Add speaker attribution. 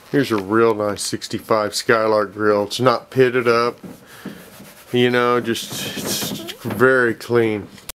Speaker 1: Here's a real nice 65 Skylark grill. It's not pitted up, you know, just it's very clean.